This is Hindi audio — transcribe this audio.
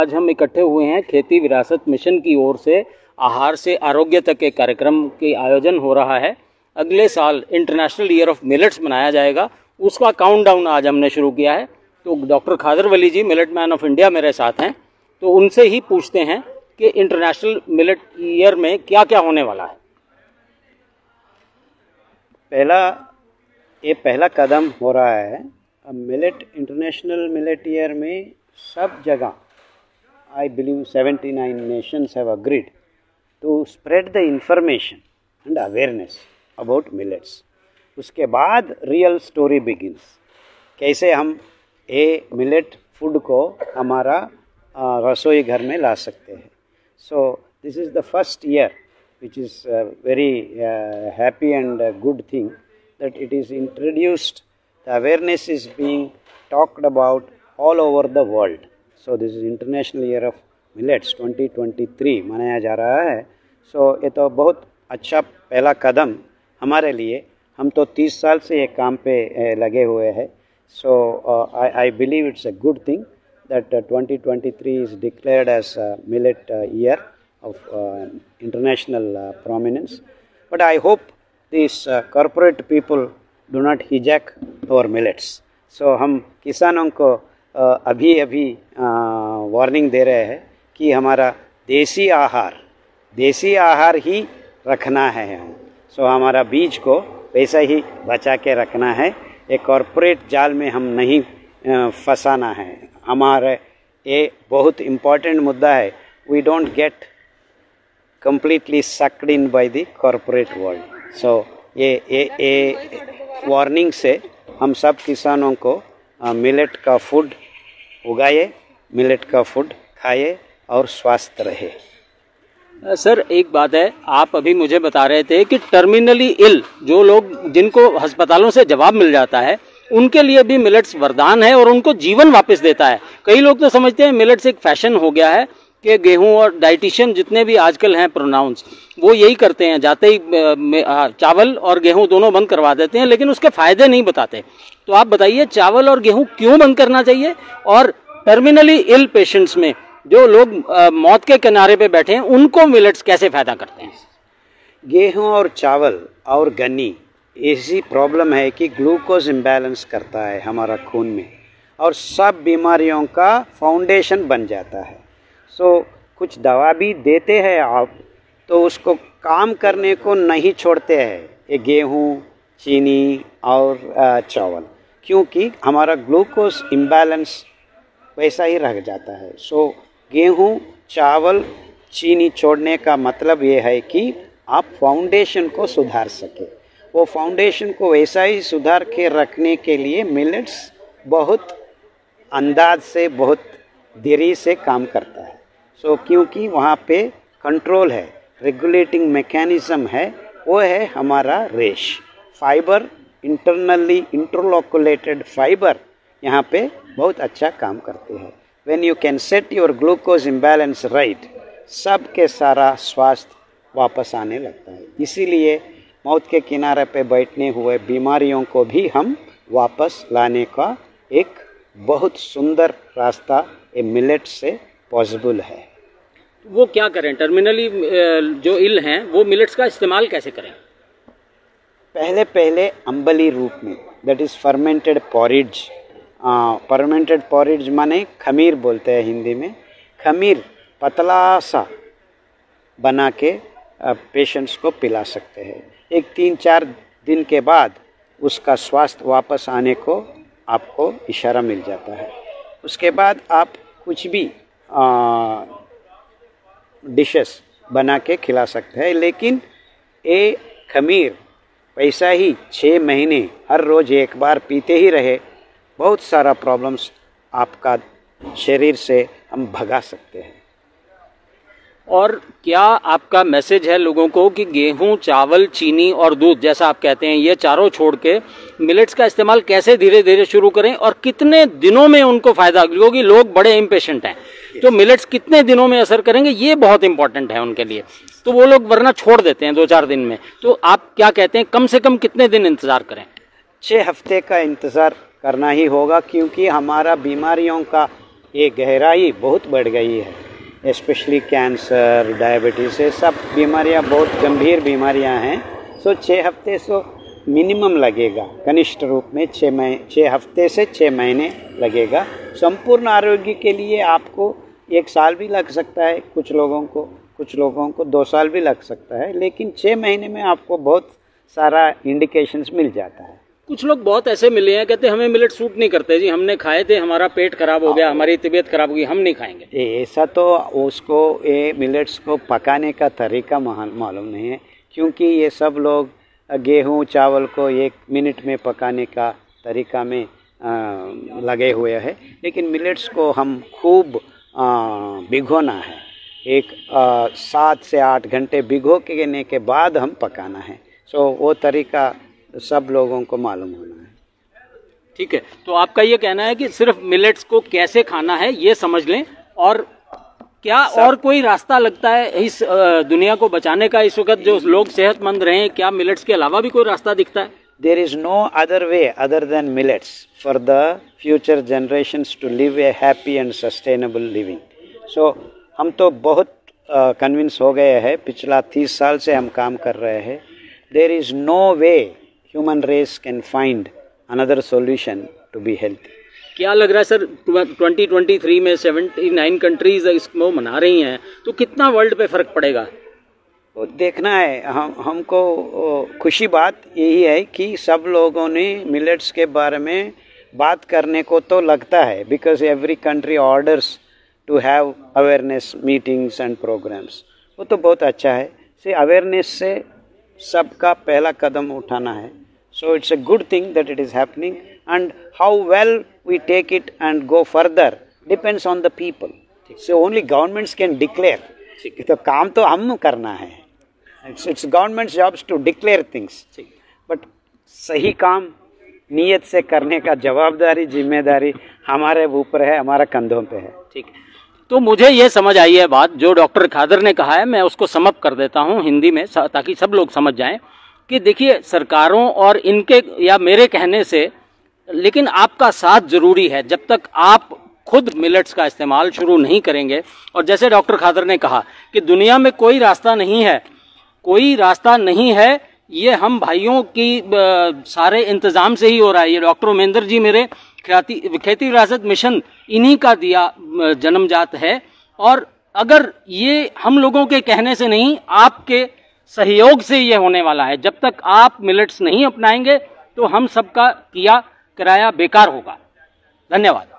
आज हम इकट्ठे हुए हैं खेती विरासत मिशन की ओर से आहार से आरोग्य तक के कार्यक्रम के आयोजन हो रहा है। अगले साल इंटरनेशनल ईयर ऑफ मिलेट्स मनाया जाएगा, उसका काउंटडाउन आज हमने शुरू किया है। तो doctor Khadar Vali ji, millet man of India, मेरे साथ हैं, तो उनसे ही पूछते हैं कि इंटरनेशनल मिलेट ईयर में क्या क्या होने वाला है। पहला कदम हो रहा है। मिलेट इंटरनेशनल मिलेट ईयर में सब जगह I believe 79 nations have agreed to spread the information and awareness about millets. उसके बाद रियल स्टोरी बिगिंस। कैसे हम मिलेट फूड को हमारा रसोई घर में ला सकते हैं। So this is the first year which is very happy and good thing that it is introduced. The awareness is being talked about all over the world. So this is International Year of Millets 2023 मनाया जा रहा है। So ये तो बहुत अच्छा पहला कदम हमारे लिए। हम तो 30 साल से ये काम पे लगे हुए हैं। So I believe it's a good thing that 2023 is declared as Millet Year of international prominence. But I hope these corporate people do not hijack our millets. So हम किसानों को अभी वार्निंग दे रहे हैं कि हमारा देसी आहार ही रखना है। सो हमारा बीज को वैसा ही बचा के रखना है। एक कॉरपोरेट जाल में हम नहीं फंसाना है। हमारे ये बहुत इम्पोर्टेंट मुद्दा है। We don't get completely sucked in by the corporate world. So ये वार्निंग से हम सब किसानों को मिलेट का फूड उगाए, मिलेट का फूड खाए और स्वस्थ रहे। सर, एक बात है, आप अभी मुझे बता रहे थे कि टर्मिनली इल जो लोग जिनको अस्पतालों से जवाब मिल जाता है उनके लिए भी मिलेट्स वरदान है और उनको जीवन वापस देता है। कई लोग तो समझते हैं मिलेट्स एक फैशन हो गया है कि गेहूं, और डाइटिशियन जितने भी आजकल हैं प्रोनाउंस, वो यही करते हैं, जाते ही चावल और गेहूं दोनों बंद करवा देते हैं, लेकिन उसके फायदे नहीं बताते। तो आप बताइए, चावल और गेहूं क्यों बंद करना चाहिए, और टर्मिनली इल पेशेंट्स में जो लोग मौत के किनारे पे बैठे हैं उनको मिलेट्स कैसे फायदा करते हैं? गेहूं और चावल और गन्नी ऐसी प्रॉब्लम है कि ग्लूकोज इम्बैलेंस करता है हमारा खून में और सब बीमारियों का फाउंडेशन बन जाता है। सो कुछ दवा भी देते हैं आप, तो उसको काम करने को नहीं छोड़ते हैं ये गेहूं, चीनी और चावल, क्योंकि हमारा ग्लूकोज इम्बैलेंस वैसा ही रह जाता है। सो गेहूं, चावल, चीनी छोड़ने का मतलब ये है कि आप फाउंडेशन को सुधार सके। वो फाउंडेशन को वैसा ही सुधार के रखने के लिए मिलेट्स बहुत अंदाज से, बहुत देरी से काम करता है। सो क्योंकि वहाँ पे कंट्रोल है, रेगुलेटिंग मैकेनिज्म है, वो है हमारा रेश फाइबर, इंटरनली इंटरलोकुलेटेड फाइबर यहाँ पे बहुत अच्छा काम करते हैं। When you can set your glucose imbalance right, सब के सारा स्वास्थ्य वापस आने लगता है। इसीलिए मौत के किनारे पे बैठने हुए बीमारियों को भी हम वापस लाने का एक बहुत सुंदर रास्ता ये मिलेट से पॉसिबल है। वो क्या करें, टर्मिनली जो इल हैं वो मिलेट्स का इस्तेमाल कैसे करें? पहले अंबली रूप में, that is fermented porridge. Fermented porridge माने खमीर बोलते हैं हिंदी में। खमीर पतला सा बना के पेशेंट्स को पिला सकते हैं। एक 3-4 दिन के बाद उसका स्वास्थ्य वापस आने को आपको इशारा मिल जाता है। उसके बाद आप कुछ भी डिशेस बना के खिला सकते हैं, लेकिन ये खमीर वैसा ही 6 महीने हर रोज़ एक बार पीते ही रहे, बहुत सारा प्रॉब्लम्स आपका शरीर से हम भगा सकते हैं। और क्या आपका मैसेज है लोगों को कि गेहूं, चावल, चीनी और दूध, जैसा आप कहते हैं, ये चारों छोड़ के मिलेट्स का इस्तेमाल कैसे धीरे धीरे शुरू करें और कितने दिनों में उनको फायदा, क्योंकि लोग बड़े इम्पेशेंट हैं, तो मिलेट्स कितने दिनों में असर करेंगे ये बहुत इंपॉर्टेंट है उनके लिए, तो वो लोग वरना छोड़ देते हैं 2-4 दिन में। तो आप क्या कहते हैं, कम से कम कितने दिन इंतजार करें? 6 हफ्ते का इंतज़ार करना ही होगा, क्योंकि हमारा बीमारियों का ये गहराई बहुत बढ़ गई है, स्पेशली कैंसर, डायबिटीज, ये सब बीमारियां बहुत गंभीर बीमारियां हैं। सो 6 हफ्ते सो मिनिमम लगेगा, कनिष्ठ रूप में 6 हफ्ते से 6 महीने लगेगा। संपूर्ण आरोग्य के लिए आपको 1 साल भी लग सकता है, कुछ लोगों को 2 साल भी लग सकता है, लेकिन 6 महीने में आपको बहुत सारा इंडिकेशंस मिल जाता है। कुछ लोग बहुत ऐसे मिले हैं, कहते हमें मिलेट सूट नहीं करते जी, हमने खाए थे, हमारा पेट खराब हो गया, हमारी तबीयत खराब हो गई, हम नहीं खाएंगे। ऐसा तो उसको ये मिलेट्स को पकाने का तरीका मालूम नहीं है, क्योंकि ये सब लोग गेहूं चावल को 1 मिनट में पकाने का तरीका में लगे हुए हैं। लेकिन मिलेट्स को हम खूब भिगोना है, 7 से 8 घंटे भिगो के के बाद हम पकाना है। सो वो तरीका सब लोगों को मालूम होना है। ठीक है, तो आपका ये कहना है कि सिर्फ मिलेट्स को कैसे खाना है ये समझ लें, और क्या और कोई रास्ता लगता है इस दुनिया को बचाने का इस वक्त, जो लोग सेहतमंद रहें, क्या मिलेट्स के अलावा भी कोई रास्ता दिखता है? There is no other way other than millets for the future generations to live a happy and sustainable living. So हम तो बहुत कन्विंस हो गए हैं, पिछला 30 साल से हम काम कर रहे हैं। There is no way human race can find another solution to be healthy. क्या लग रहा है सर, 2023 में 79 कंट्रीज इसको मना रही हैं, तो कितना वर्ल्ड पे फर्क पड़ेगा? वो देखना है। हमको खुशी बात यही है कि सब लोगों ने मिलेट्स के बारे में बात करने को तो लगता है, because every country orders to have awareness meetings and programmes. वो तो बहुत अच्छा है, से अवेयरनेस से सबका पहला कदम उठाना है। So it's a good thing that it is happening, and how well we take it and go further depends on the people. So only governments can declare, तो काम तो हम करना है। It's government's jobs to declare things, but सही काम नियत से करने का जवाबदारी, जिम्मेदारी हमारे ऊपर है, हमारा कंधों पे है। ठीक है, तो मुझे ये समझ आई है बात जो डॉक्टर खादर ने कहा है, मैं उसको समअप कर देता हूँ हिंदी में ताकि सब लोग समझ जाएं कि देखिए, सरकारों और इनके या मेरे कहने से, लेकिन आपका साथ जरूरी है। जब तक आप खुद मिलेट्स का इस्तेमाल शुरू नहीं करेंगे, और जैसे डॉक्टर खादर ने कहा कि दुनिया में कोई रास्ता नहीं है, ये हम भाइयों की सारे इंतजाम से ही हो रहा है। ये डॉक्टर उमेंद्र जी मेरे खेती विरासत मिशन इन्हीं का दिया जन्मजात है, और अगर ये हम लोगों के कहने से नहीं, आपके सहयोग से ये होने वाला है। जब तक आप मिलेट्स नहीं अपनाएंगे तो हम सबका किया कराया बेकार होगा। धन्यवाद।